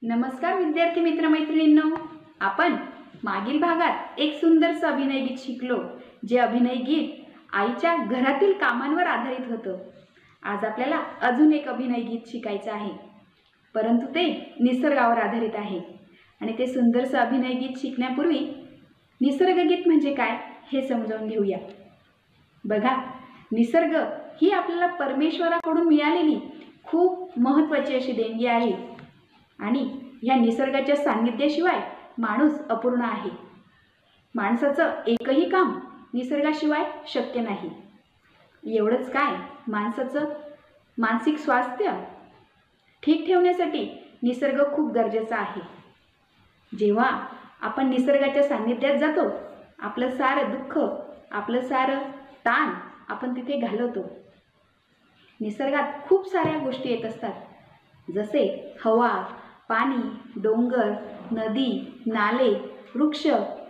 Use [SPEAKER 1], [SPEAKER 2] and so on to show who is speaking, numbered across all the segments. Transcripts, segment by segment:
[SPEAKER 1] नमस्कार विद्यार्थी मित्र मैत्रिणींनो, आपण मागील भागात एक सुंदरसं अभिनय गीत शिकलो, जे अभिनय गीत आईच्या घरातील कामांवर आधारित होतं। आज आपल्याला अजून एक अभिनय गीत शिकायचं आहे, परंतु ते निसर्गावर आधारित आहे। आणि ते सुंदरसं अभिनय गीत शिकण्यापूर्वी निसर्ग गीत म्हणजे काय हे समजावून घेऊया। बघा, निसर्ग ही आपल्याला परमेश्वराकडून मिळालेली खूप महत्त्वाची अशी देणगी आहे आणि या निसर्गाच्या सान्निध्याशिवाय माणूस अपूर्ण आहे। माणसाचं एकही काम निसर्गाशिवाय शक्य नाही। एवढंच काय, माणसाचं मानसिक स्वास्थ्य ठीक ठेवण्यासाठी निसर्ग खूप गरजेचा आहे। जेव्हा आपण निसर्गाच्या सान्निध्यात जातो, आपलं सारं दुःख, आपलं सारं ताण आपण तिथे घालवतो। निसर्गात खूप साऱ्या गोष्टी येत असतात, जसे हवा, पाणी, डोंगर, नदी, नाले, वृक्ष।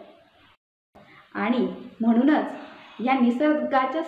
[SPEAKER 1] आणि म्हणूनच या निसर्गाचं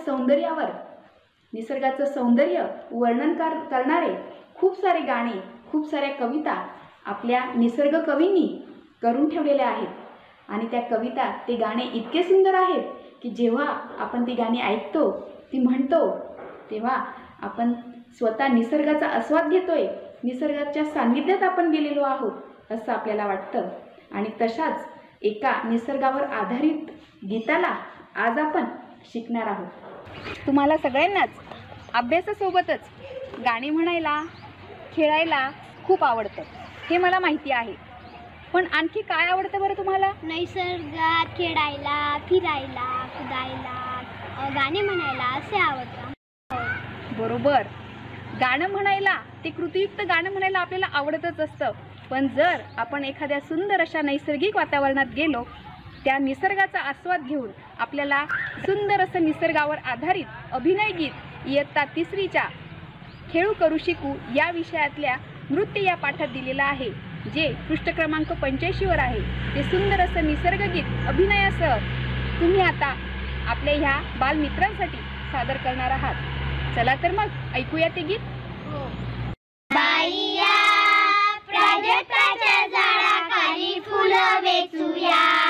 [SPEAKER 1] सौंदर्य वर्णन करणारे खूप सारे गाणे, खूप साऱ्या कविता आपल्या निसर्ग कवींनी करून ठेवलेल्या आहेत। आणि त्या कविता, ते गाणे इतके सुंदर आहेत की जेव्हा आपण ती गाणी ऐकतो, ती म्हणतो, तेव्हा आपण स्वतः निसर्गाचा आस्वाद घेतोय, निसर्गाच्या सान्निध्यात आपण गेलेलो आहोत असं आपल्याला वाटतं। आणि तशाच एका निसर्गावर आधारित गीताला आज आपण शिकणार आहोत। तुम्हाला सगळ्यांनाच अभ्यासासोबतच गाणी म्हणायला, खेळायला खूप आवडतं, हे मला माहिती आहे। पण आणखी काय आवडतं बरं तुम्हाला?
[SPEAKER 2] निसर्गात खेळायला, फिरायला, कुदायला, गाणे म्हणायला असे आवडतं।
[SPEAKER 1] बरोबर, गाणं म्हणायला, ते कृतीयुक्त गाणं म्हणायला आपल्याला आवडतच असतं। पण जर आपण एखाद्या सुंदर अशा नैसर्गिक वातावरणात गेलो, त्या निसर्गाचा आस्वाद घेऊन आपल्याला सुंदर असं निसर्गावर आधारित अभिनय गीत इयत्ता 3रीच्या खेळू करू शिकू या विषयातल्या नृत्य या पाठात दिलेलं आहे, जे पृष्ठ क्रमांक 85 आहे। ते सुंदर असं निसर्गगीत अभिनयासह तुम्ही आता आपल्या ह्या बालमित्रांसाठी सादर करणार आहात। चला तर मग ऐकूया ते गीत।
[SPEAKER 2] बाईया, प्राजक्ताच्या झाडाखाली फुलं वेचूया।